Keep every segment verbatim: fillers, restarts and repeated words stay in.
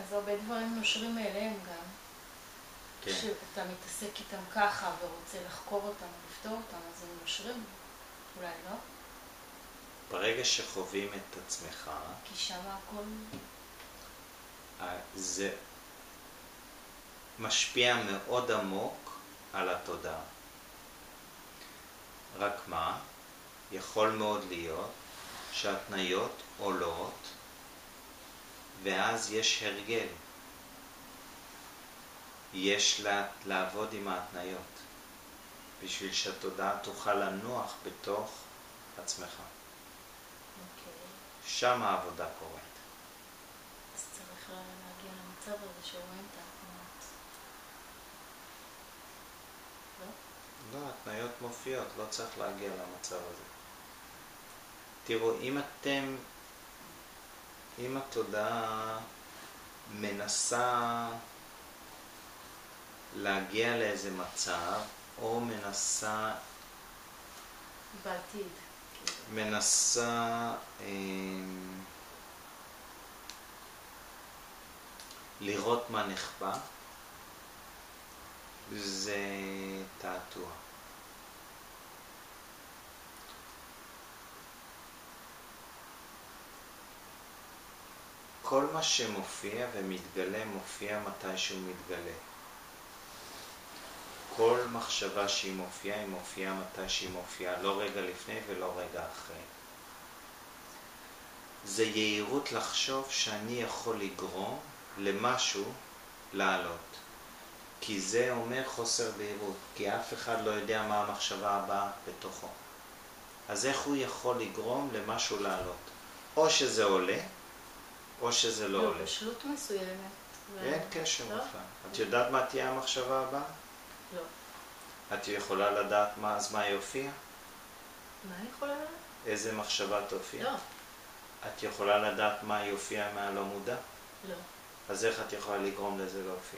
אז הרבה דברים נושרים מאליהם גם. כן. כשאתה מתעסק איתם ככה ורוצה לחקור אותם ולפתור אותם, אז הם נושרים. אולי לא? ברגע שחווים את עצמך, כי שם הכל... זה משפיע מאוד עמוק על התודעה. רק מה? יכול מאוד להיות שהתניות עולות ואז יש הרגל. יש לה, לעבוד עם ההתניות בשביל שהתודעה תוכל לנוח בתוך עצמך. אוקיי. שם העבודה קורית. אז צריך להגיע למצב הזה שרואים את ההתניות. לא? לא, התניות מופיעות, לא צריך להגיע למצב הזה. תראו, אם אתם, אם התודעה מנסה להגיע לאיזה מצב, או מנסה... בעתיד. מנסה אה, לראות מה נחבא, זה תעתוע. כל מה שמופיע ומתגלה מופיע מתי שהוא מתגלה. כל מחשבה שהיא מופיעה, היא מופיעה מתי שהיא מופיעה, לא רגע לפני ולא רגע אחרי. זה יהירות לחשוב שאני יכול לגרום למשהו לעלות. כי זה אומר חוסר בהירות, כי אף אחד לא יודע מה המחשבה הבאה בתוכו. אז איך הוא יכול לגרום למשהו לעלות? או שזה עולה, או שזה לא עולה. לא, בשלות מסוימת. אין קשר לא? בכלל. את יודעת מה תהיה המחשבה הבאה? לא. את יכולה לדעת מה, אז מה יופיע? מה אני יכולה לדעת? איזה מחשבה תופיע? לא. את יכולה לדעת מה יופיע מהלא מודע? לא. אז איך את יכולה לגרום לזה להופיע?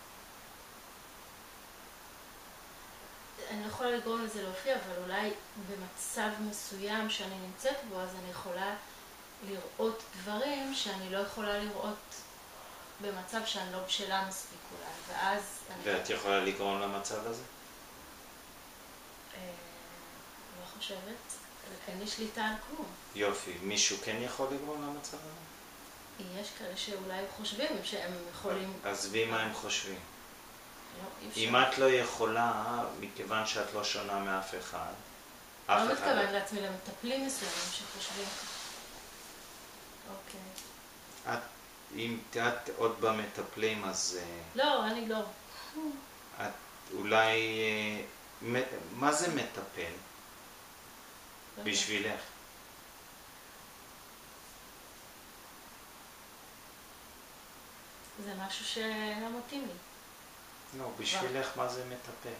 אני לא יכולה לגרום לזה להופיע, אבל אולי במצב מסוים שאני נמצאת בו, אז אני יכולה לראות דברים שאני לא יכולה לראות במצב שאני לא בשלה מספיק אולי, ואז... ואת אני... יכולה לגרום למצב הזה? אה, לא חושבת. אין לי שליטה על כלום. יופי. מישהו כן יכול לגרום למצב הזה? יש כאלה שאולי חושבים שהם יכולים... עזבי מה הם חושבים. לא, אי אם את לא יכולה, מכיוון שאת לא שונה מאף אחד, אף אחד... לא מתכוונת לעצמי למטפלים מסוימים שחושבים ככה. אוקיי. את, אם את עוד במטפלים, אז... לא, אני לא. את אולי... מה זה מטפל? בשבילך. זה משהו שלא מתאים לי. לא, בשבילך מה זה מטפל?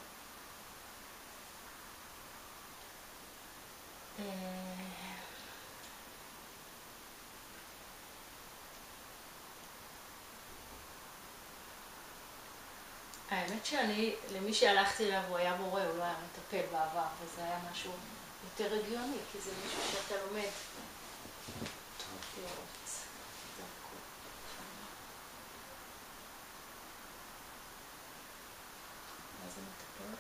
האמת שאני, למי שהלכתי אליו הוא היה מורה, הוא לא היה מטפל בעבר, וזה היה משהו יותר הגיוני, כי זה מישהו שאתה לומד. טוב. לראות. מה זה מטפל?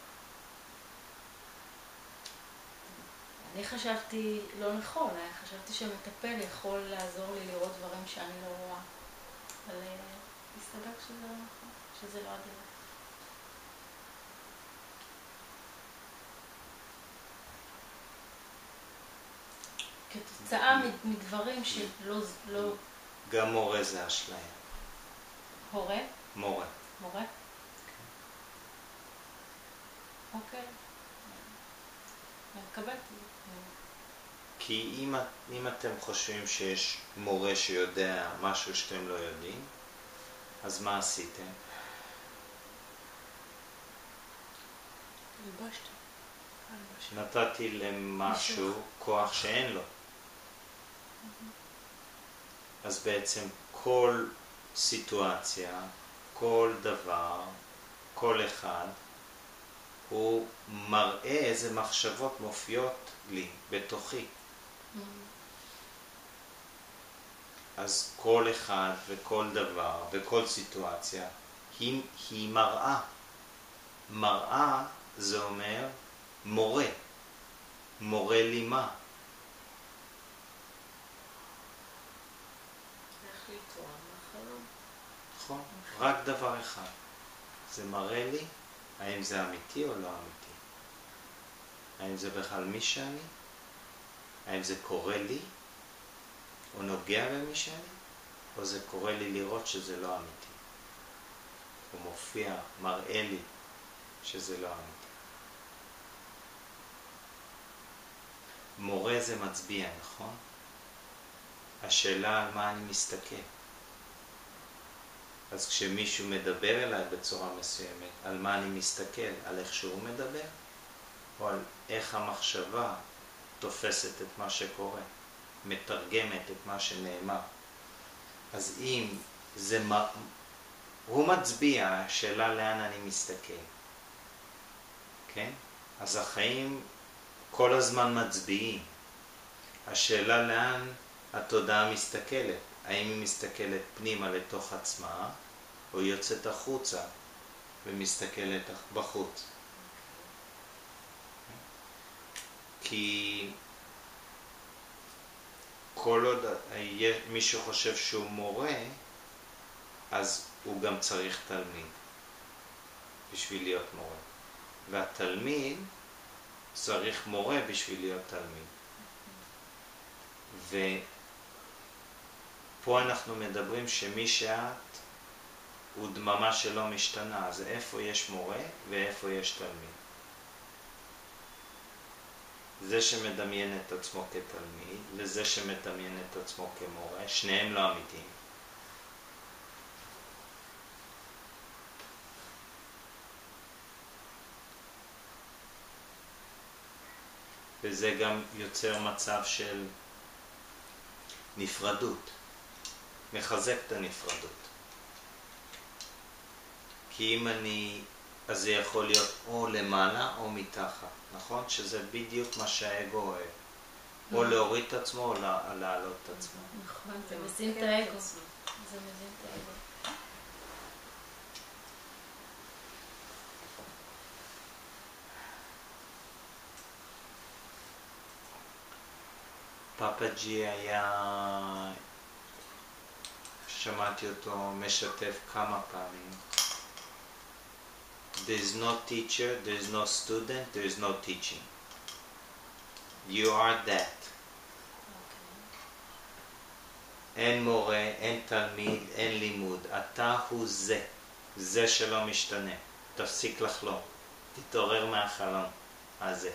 אני חשבתי לא נכון, אני חשבתי שמטפל יכול לעזור לי לראות דברים שאני לא רואה. אבל הסתבר שזה לא נכון, שזה לא הדרך. כתוצאה מדברים שלא... לא... גם מורה זה אשליה. הורה? מורה. מורה? אוקיי. אני מקבלת. כי אם, אם אתם חושבים שיש מורה שיודע משהו שאתם לא יודעים, אז מה עשיתם? הלבשתי. נתתי למשהו כוח שאין לו. אז בעצם כל סיטואציה, כל דבר, כל אחד, הוא מראה איזה מחשבות מופיעות לי, בתוכי. אז כל אחד וכל דבר וכל סיטואציה היא, היא מראה. מראה זה אומר מורה. מורה לי מה? איך לתרום מהחלום? נכון. רק דבר אחד. זה מראה לי האם זה אמיתי או לא אמיתי. האם זה בכלל מי שאני? האם זה קורה לי? או נוגע במי שאני? או זה קורה לי לראות שזה לא אמיתי. הוא מופיע, מראה לי שזה לא אמיתי. מורה זה מצביע, נכון? השאלה על מה אני מסתכל. אז כשמישהו מדבר אליי בצורה מסוימת, על מה אני מסתכל? על איך שהוא מדבר? או על איך המחשבה תופסת את מה שקורה, מתרגמת את מה שנאמר. אז אם זה, הוא מצביע, השאלה לאן אני מסתכל. כן? אז החיים כל הזמן מצביעים. השאלה לאן התודעה מסתכלת. האם היא מסתכלת פנימה לתוך עצמה, או יוצאת החוצה ומסתכלת בחוץ. כי כל עוד מישהו חושב שהוא מורה, אז הוא גם צריך תלמיד בשביל להיות מורה. והתלמיד צריך מורה בשביל להיות תלמיד. ופה אנחנו מדברים שמי שאת הוא דממה שלא משתנה, אז איפה יש מורה ואיפה יש תלמיד. זה שמדמיין את עצמו כתלמיד וזה שמדמיין את עצמו כמורה, שניהם לא אמיתיים. וזה גם יוצר מצב של נפרדות, מחזק את הנפרדות. כי אם אני, אז זה יכול להיות או למעלה או מתחת, נכון? שזה בדיוק מה שהאגו אוהב. או להוריד את עצמו או להעלות את עצמו. נכון, זה מזין את האגו. זה מזין את האגו. פאפאג'י היה, שמעתי אותו משתף כמה פעמים. There is no teacher, there is no student, there is no teaching. You are that. אין מורה, אין תלמיד, אין לימוד. אתה הוא זה. זה שלא משתנה. תפסיק לחלום. תתעורר מהחלום הזה.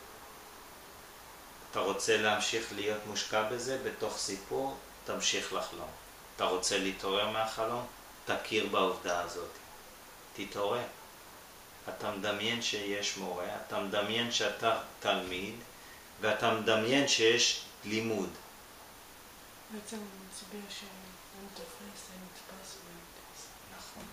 אתה רוצה להמשיך להיות מושקע בזה בתוך סיפור, תמשיך לחלום. אתה רוצה להתעורר מהחלום, תכיר בעובדה הזאת. תתעורר. אתה מדמיין שיש מורה, אתה מדמיין שאתה תלמיד, ואתה מדמיין שיש לימוד. בעצם הוא מצביע שאין תופס, אין נתפס ואין נתפס. נכון.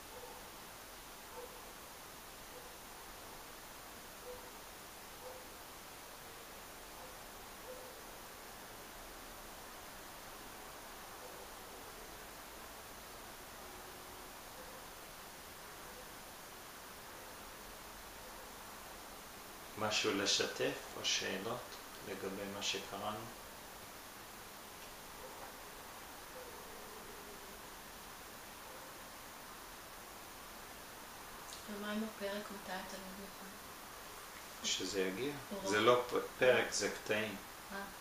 משהו לשתף או שאלות לגבי מה שקראנו? ומה עם הפרק מתי אתה לא מוכן? שזה יגיע. זה לא פרק, זה קטעים. אה.